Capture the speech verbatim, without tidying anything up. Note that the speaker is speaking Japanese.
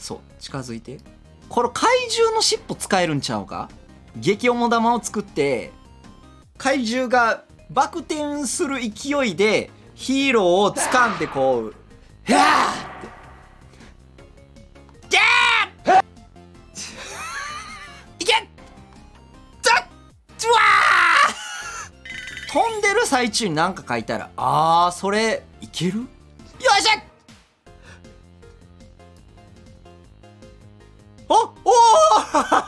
そう、近づいて。これ怪獣の尻尾使えるんちゃうか。激重玉を作って怪獣がバク転する勢いでヒーローを掴んでこう「はあ!」って「ギャー!」いけザッチュワー飛んでる最中に何か書いたら、あーそれいける。よっしゃおおー